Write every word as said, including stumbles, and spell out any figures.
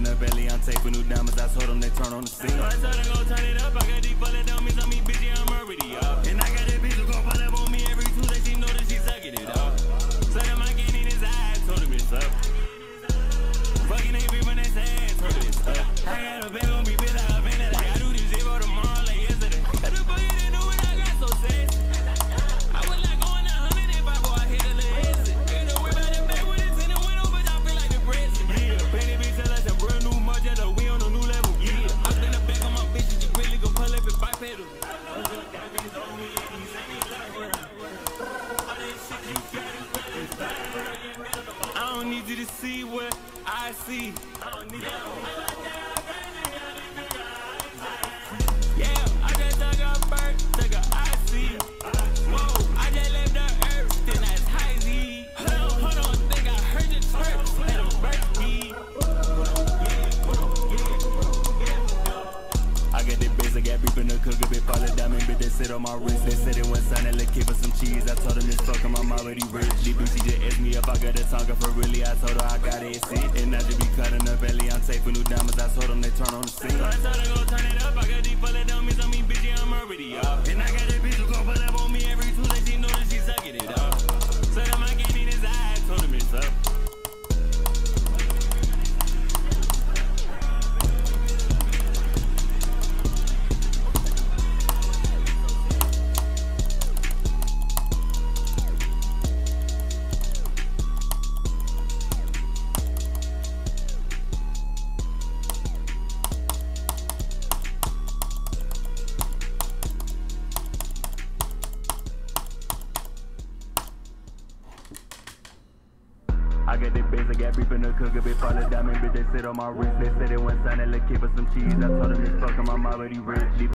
the belly, I'm taping new diamonds. I told them they turn on the scene. So I told them go turn it up. I got these bullet on me, so me bitch, yeah, I'm already up. And I got that bitch who gon' pull up on me every Tuesday. She know that she sucking it up. So them I get in his eye, told him it's up. Fucking ain't people that say, told him it's up. I got a bag on me, bitch, like a fan that I do this shit for tomorrow like yesterday. Cause the fuck you didn't know what I got so sassy. I was like going a hundred if I go, I hit a little exit. Ain't no worry about that back when it's in the window, but I feel like the president. Yeah, baby bitch, tell us a brand new Margiela, we on a new level. Yeah, I spin the back on my bitches, you really gon' pull up and bipedal. I don't need you to see what I see. I don't need that. Yeah, I just took a bird, took a I C. Whoa, I just left the earth, then that's high Z. Hold on, hold on, think I heard your church, let them break me. I got that bass, I got beef in the cooker, bit fall of diamond, bit that sit on my wrist. They said it went sign, let's keep us some cheese. I told them this fuck 'em, I'm already rich. D B C just asked me if I got a tongue for really. I told her I got it, see. And I just be cutting the belly, I'm taping new diamonds. I told them they turn on the scene. So I told them go turn it up. I got these bullet on me, so me bitch, yeah, I'm already up. And I got that bitch who gon' pull up on me every Tuesday. She know that she sucking it up. So them I get in his eye, told him it's up. I got that bass, I got beef in the cooker, bit fall of diamond, bitch, they sit on my wrist. They said it went sign, let's keep us some cheese. I told them this fuck 'em, I'm already rich.